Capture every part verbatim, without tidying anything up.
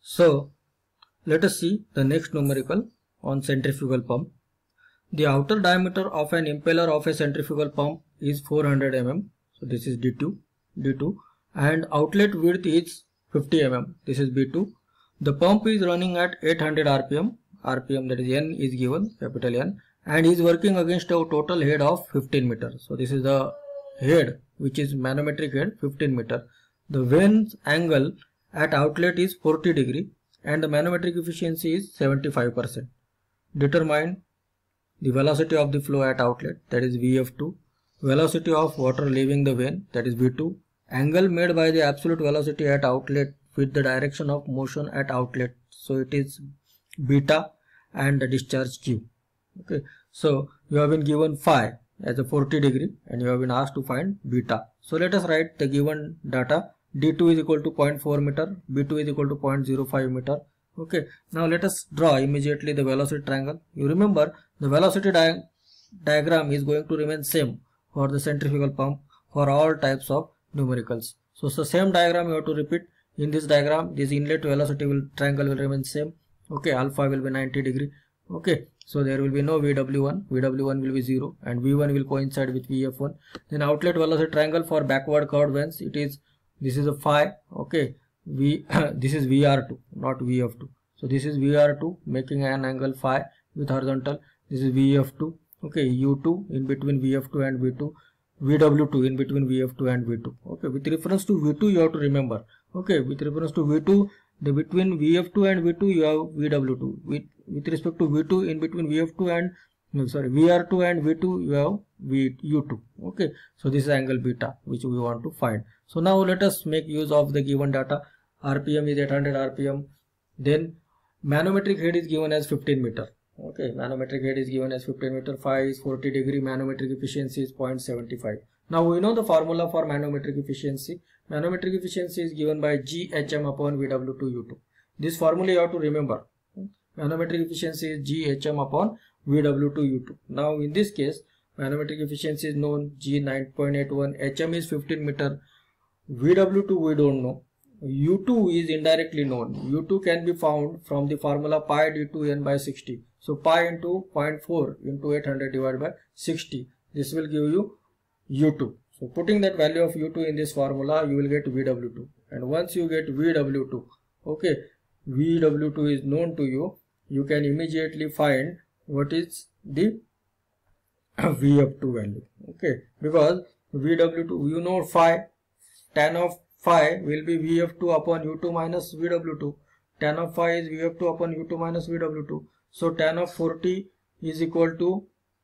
So let us see the next numerical on centrifugal pump. The outer diameter of an impeller of a centrifugal pump is four hundred millimeters. So this is D two, D two, and outlet width is fifty millimeters. This is B two. The pump is running at eight hundred R P M. R P M, that is N is given, capital N, and is working against a total head of fifteen meters. So this is the head, which is manometric head, fifteen meter. The vane's angle at outlet is forty degree and the manometric efficiency is seventy-five percent. Determine the velocity of the flow at outlet, that is V F two, velocity of water leaving the vane, that is V two, angle made by the absolute velocity at outlet with the direction of motion at outlet, so it is beta, and the discharge Q. Okay, so you have been given phi as a forty degree and you have been asked to find beta. So let us write the given data. D two is equal to zero point four meter, B two is equal to zero point zero five meter. Okay, now let us draw immediately the velocity triangle. You remember the velocity di diagram is going to remain same for the centrifugal pump for all types of numericals. So it's the same diagram you have to repeat. In this diagram, this inlet velocity will triangle will remain same. Okay, alpha will be ninety degree. Okay, so there will be no V W one, V W one will be zero and V one will coincide with V F one. Then outlet velocity triangle for backward curved vanes, it is, this is a phi. Okay, V this is V R two, not V F two. So this is V R two making an angle phi with horizontal. This is V F two. Okay, U two in between V F two and V two, V W two in between V F two and V two. Okay, with reference to V two you have to remember. Okay, with reference to V two, the between V F two and V two you have V W two. With with respect to V two, in between V F two and no, sorry V R two and V two you have V U two. Okay, so this is angle beta which we want to find. So now let us make use of the given data. R P M is eight hundred R P M. Then manometric head is given as fifteen meter. Okay, manometric head is given as fifteen meter. Phi is forty degree. Manometric efficiency is zero point seven five. Now we know the formula for manometric efficiency. Manometric efficiency is given by G H M upon V W two U two. This formula you have to remember. Manometric efficiency is G H M upon V W two U two. Now in this case, manometric efficiency is known, G nine point eight one, H M is fifteen meter, V W two we don't know, U two is indirectly known. U two can be found from the formula pi d two n by sixty. So pi into zero point four into eight hundred divided by sixty. This will give you U two. So putting that value of U two in this formula, you will get V W two. And once you get V W two, okay, V W two is known to you, you can immediately find what is the V F two value. Okay, because V W two, you know phi, tan of phi will be V F two upon U two minus V W two. Tan of phi is V F two upon U two minus V W two. So tan of forty is equal to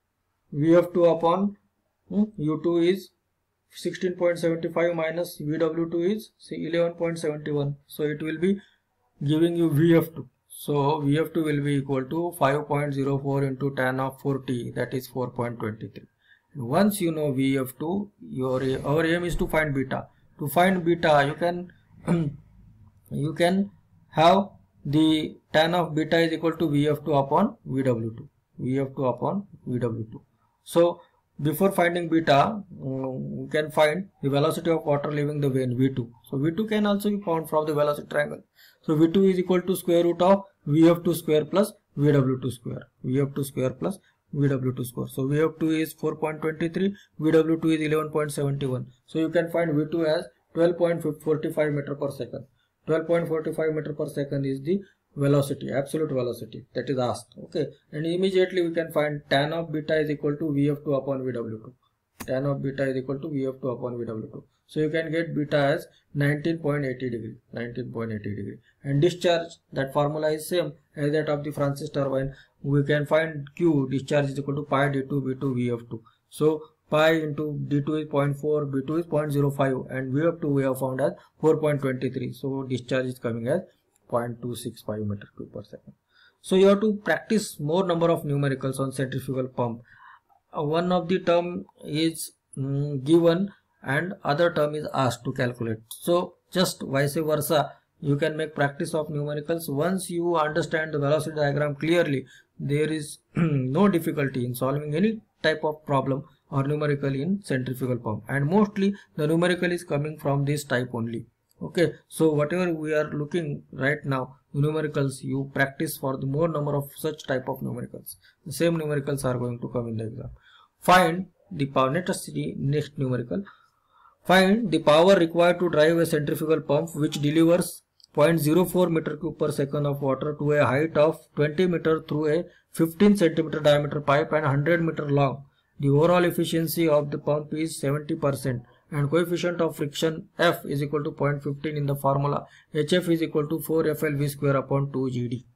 V F two upon hmm, U two is sixteen point seven five minus V W two is say eleven point seven one. So it will be giving you V F two. So V F two will be equal to five point zero four into tan of forty, that is four point two three. And once you know V F two, your our aim is to find beta. To find beta, you can you can have the tan of beta is equal to V F two upon V W two. V F two upon V W two. So before finding beta, we can find the velocity of water leaving the vane, V two. So V two can also be found from the velocity triangle. So V two is equal to square root of V F two square plus V W two square. V F two square plus V W two square. So V F two is four point two three, V W two is eleven point seven one. So you can find V two as twelve point four five meter per second. twelve point four five meter per second is the velocity, absolute velocity that is asked. Okay, and immediately we can find tan of beta is equal to V F two upon V W two. Tan of beta is equal to V F two upon V W two. So you can get beta as nineteen point eight zero degree, nineteen point eight zero degree. And discharge, that formula is same as that of the Francis turbine. We can find Q, discharge is equal to pi d two B two V F two. So pi into d two is zero point four, B two is zero point zero five, and V F two we have found as four point two three. So discharge is coming as zero point two six five meter cube per second. So you have to practice more number of numericals on centrifugal pump. Uh, one of the term is mm, given and other term is asked to calculate. So just vice versa, you can make practice of numericals. Once you understand the velocity diagram clearly, there is no difficulty in solving any type of problem or numerical in centrifugal pump. And mostly the numerical is coming from this type only. Okay, so whatever we are looking right now, numericals, you practice for the more number of such type of numericals. The same numericals are going to come in the exam. Find the power. Let us see next numerical. Find the power required to drive a centrifugal pump which delivers zero point zero four meter cube per second of water to a height of twenty meter through a fifteen centimeter diameter pipe and one hundred meter long. The overall efficiency of the pump is seventy percent and coefficient of friction F is equal to zero point one five in the formula. H F is equal to four F L V square upon two G D.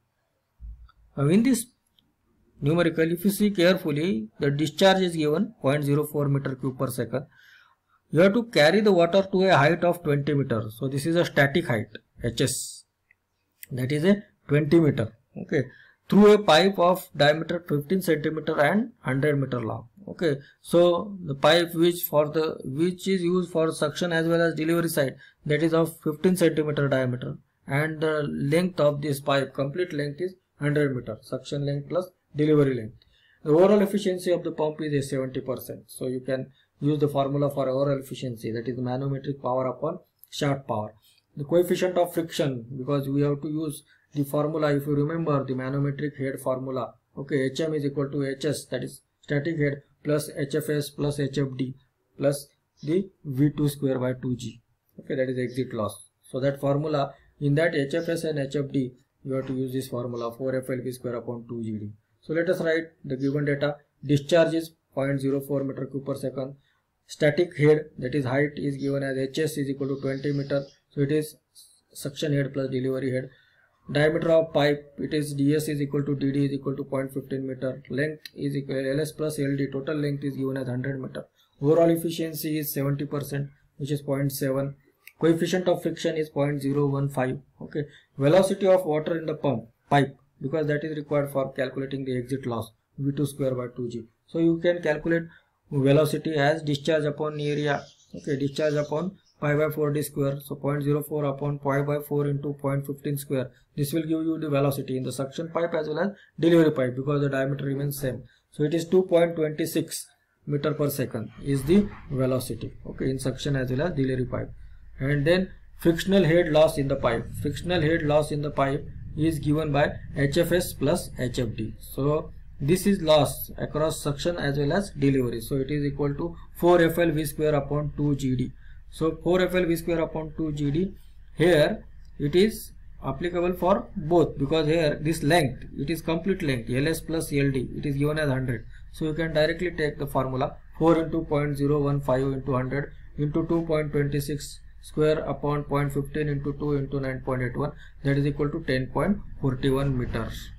Now in this numerical, if you see carefully, the discharge is given zero point zero four meter cube per second. You have to carry the water to a height of twenty meters. So this is a static height, H S. That is a twenty meter. Okay. Through a pipe of diameter fifteen centimeter and one hundred meter long. Okay. So the pipe which for the which is used for suction as well as delivery side, that is of fifteen centimeter diameter, and the length of this pipe, complete length, is one hundred meter. Suction length plus delivery length. The overall efficiency of the pump is a seventy percent. So you can use the formula for overall efficiency, that is the manometric power upon shaft power. The coefficient of friction, because we have to use the formula, if you remember the manometric head formula, okay, H M is equal to H S, that is static head, plus H F S plus H F D plus the V two square by two G, okay, that is exit loss. So that formula, in that H F S and H F D, you have to use this formula, four F L V square upon two G D. So let us write the given data. Discharge is zero point zero four meter cube per second. Static head, that is height, is given as H S is equal to twenty meter. So it is suction head plus delivery head. Diameter of pipe, it is D S is equal to D D is equal to zero point one five meter. Length is equal to L S plus L D. Total length is given as one hundred meter. Overall efficiency is seventy percent, which is zero point seven. Coefficient of friction is zero point zero one five. Okay. Velocity of water in the pump pipe, because that is required for calculating the exit loss, V two square by two G. So you can calculate velocity as discharge upon area. Okay, discharge upon pi by four d square. So zero point zero four upon pi by four into zero point one five square. This will give you the velocity in the suction pipe as well as delivery pipe, because the diameter remains same. So it is two point two six meter per second is the velocity. Okay, in suction as well as delivery pipe. And then frictional head loss in the pipe. Frictional head loss in the pipe is given by H F S plus H F D. So this is loss across suction as well as delivery. So it is equal to four F L V square upon two G D. So four F L V square upon two G D, here it is applicable for both, because here this length, it is complete length, L S plus L D, it is given as one hundred. So you can directly take the formula four into zero point zero one five into one hundred into two point two six square upon zero point one five into two into nine point eight one, that is equal to ten point four one meters.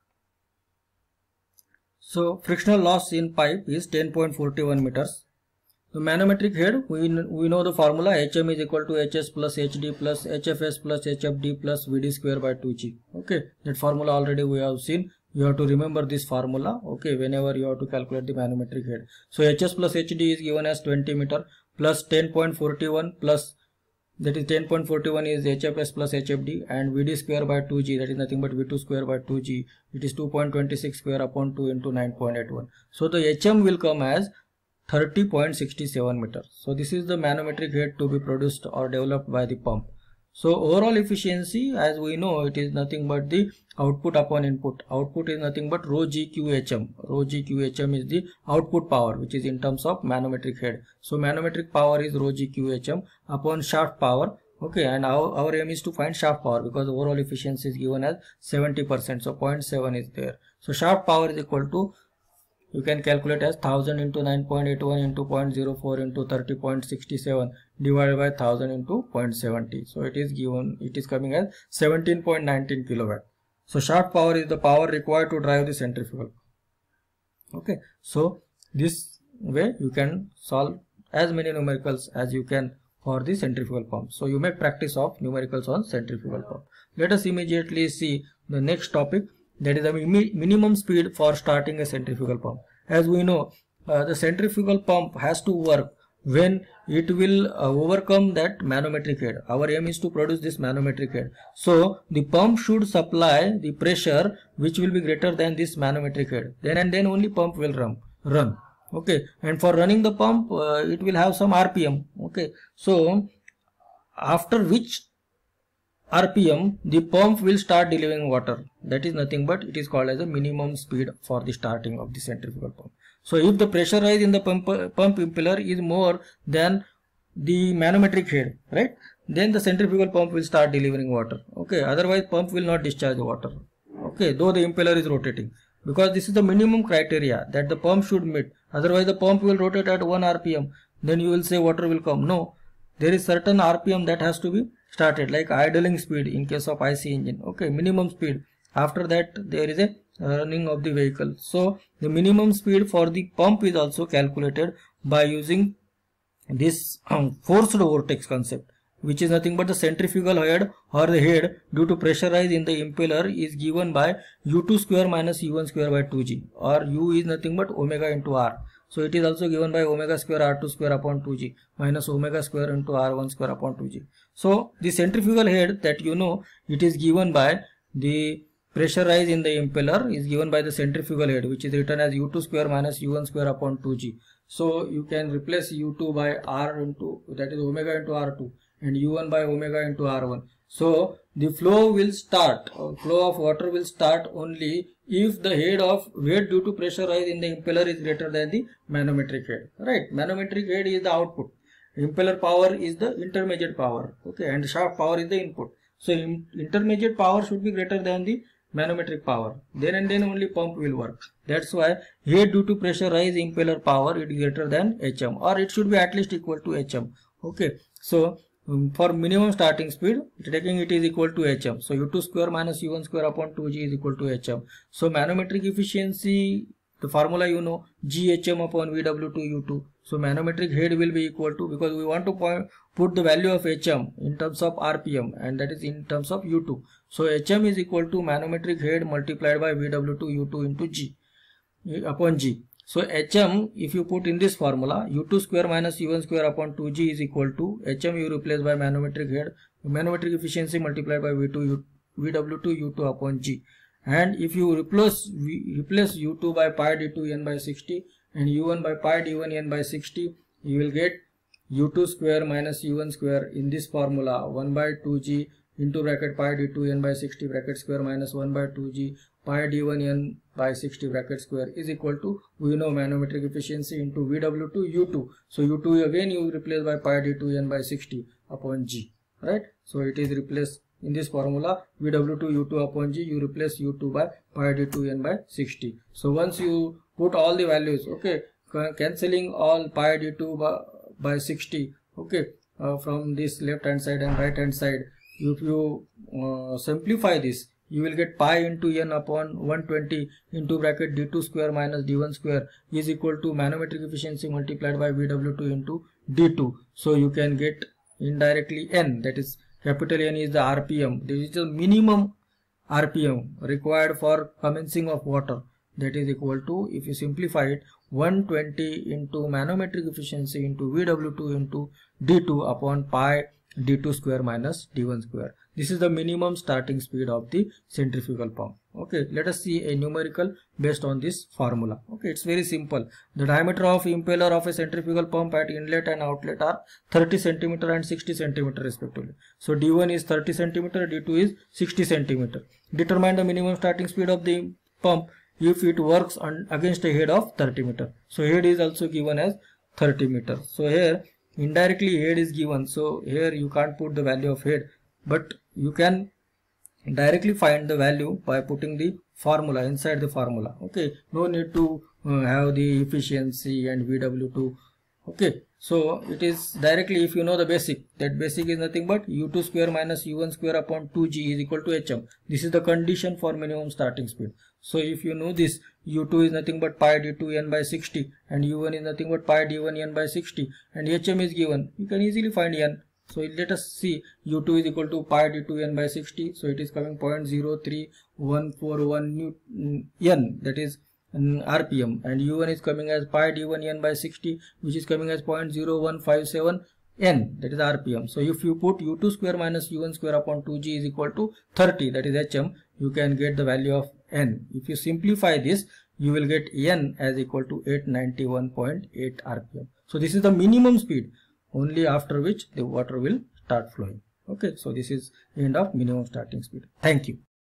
So frictional loss in pipe is ten point four one meters. The manometric head, we, we know the formula, H M is equal to H S plus H D plus H F S plus H F D plus V D square by two G. Okay, that formula already we have seen. You have to remember this formula, okay, whenever you have to calculate the manometric head. So H S plus H D is given as twenty meter plus ten point four one plus, that is ten point four one is H F S plus H F D, and V D square by two G, that is nothing but V two square by two G. It is two point two six square upon two into nine point eight one. So the H M will come as thirty point six seven meters. So this is the manometric head to be produced or developed by the pump. So overall efficiency, as we know, it is nothing but the output upon input. Output is nothing but rho G Q H M. Rho G Q H M is the output power, which is in terms of manometric head. So manometric power is rho G Q H M upon shaft power. Okay, and our, our aim is to find shaft power, because overall efficiency is given as seventy percent. So zero point seven is there. So shaft power is equal to, you can calculate as one thousand into nine point eight one into zero point zero four into thirty point six seven divided by one thousand into zero point seven zero. So it is given, it is coming as seventeen point one nine kilowatt. So shaft power is the power required to drive the centrifugal. Okay, so this way you can solve as many numericals as you can for the centrifugal pump. So you make practice of numericals on centrifugal pump. Let us immediately see the next topic, that is the minimum speed for starting a centrifugal pump. As we know, uh, the centrifugal pump has to work when it will uh, overcome that manometric head. Our aim is to produce this manometric head. So the pump should supply the pressure which will be greater than this manometric head. Then and then only pump will run. run. Okay, and for running the pump, uh, it will have some R P M. Okay, so after which R P M the pump will start delivering water. That is nothing but it is called as a minimum speed for the starting of the centrifugal pump. So if the pressure rise in the pump, pump impeller is more than the manometric head, right, then the centrifugal pump will start delivering water. Okay, otherwise pump will not discharge the water. Okay, though the impeller is rotating, because this is the minimum criteria that the pump should meet. Otherwise the pump will rotate at one R P M. Then you will say water will come. No, there is certain R P M that has to be started, like idling speed in case of I C engine. Okay, minimum speed. After that there is a running of the vehicle. So the minimum speed for the pump is also calculated by using this um, forced vortex concept, which is nothing but the centrifugal head or the head due to pressure rise in the impeller is given by U two square minus U one square by two G, or U is nothing but omega into R. So it is also given by omega square R two square upon two G minus omega square into R one square upon two G. So the centrifugal head that you know, it is given by the pressure rise in the impeller is given by the centrifugal head, which is written as U two square minus U one square upon two G. So you can replace U two by R into, that is omega into R two, and U one by omega into R one. So the flow will start, or flow of water will start only if the head of weight due to pressure rise in the impeller is greater than the manometric head, right? Manometric head is the output, impeller power is the intermediate power, okay, and shaft power is the input. So in, intermediate power should be greater than the manometric power, then and then only pump will work. That's why head due to pressure rise impeller power is greater than H M, or it should be at least equal to H M. Okay, so um, for minimum starting speed, taking it is equal to H M. So U two square minus U one square upon two G is equal to H M. So manometric efficiency, the formula you know, G H M upon V W two U two. So manometric head will be equal to, because we want to point, put the value of H M in terms of R P M, and that is in terms of U two. So H M is equal to manometric head multiplied by V W two U two into G upon G. So H M, if you put in this formula, U two square minus U one square upon two G is equal to H M you replace by manometric head, manometric efficiency multiplied by V two V W two U two upon G. And if you replace replace U two by pi d two n by sixty and U one by pi d one n by sixty, you will get U two square minus U one square in this formula one by two G into bracket pi d two n by sixty bracket square minus one by two G pi d one n by sixty bracket square is equal to, we know manometric efficiency into V W two U two. So U two again you replace by pi d two n by sixty upon G, right? So it is replaced in this formula, V W two U two upon G, you replace U two by pi d two n by sixty. So once you put all the values, okay, cancelling all pi d two by, by sixty, okay, uh, from this left hand side and right hand side, if you uh, simplify this, you will get pi into n upon one twenty into bracket d two square minus d one square is equal to manometric efficiency multiplied by V W two into d two. So you can get indirectly n, that is capital N is the R P M. This is the minimum R P M required for commencing of water. That is equal to, if you simplify it, one twenty into manometric efficiency into V W two into d two upon pi d two square minus d one square. This is the minimum starting speed of the centrifugal pump. Okay, let us see a numerical based on this formula. Okay, it's very simple. The diameter of impeller of a centrifugal pump at inlet and outlet are thirty centimeter and sixty centimeter respectively. So d one is thirty centimeter, d two is sixty centimeter. Determine the minimum starting speed of the pump if it works on against a head of thirty meter. So head is also given as thirty meter. So here indirectly head is given. So here you can't put the value of head, but you can directly find the value by putting the formula inside the formula. Okay, no need to uh, have the efficiency and V W two. Okay, so it is directly, if you know the basic, that basic is nothing but U two square minus U one square upon two G is equal to H M. This is the condition for minimum starting speed. So if you know this, U two is nothing but pi d two n by sixty and U one is nothing but pi d one n by sixty, and H M is given, you can easily find n. So let us see, U two is equal to pi d two n by sixty, so it is coming zero point zero three one four one n, that is um, R P M, and U one is coming as pi d one n by sixty, which is coming as zero point zero one five seven n, that is R P M. So if you put U two square minus U one square upon two G is equal to thirty, that is H M, you can get the value of n. If you simplify this, you will get n as equal to eight ninety-one point eight R P M. So this is the minimum speed, only after which the water will start flowing. Okay, so this is end of minimum starting speed. Thank you.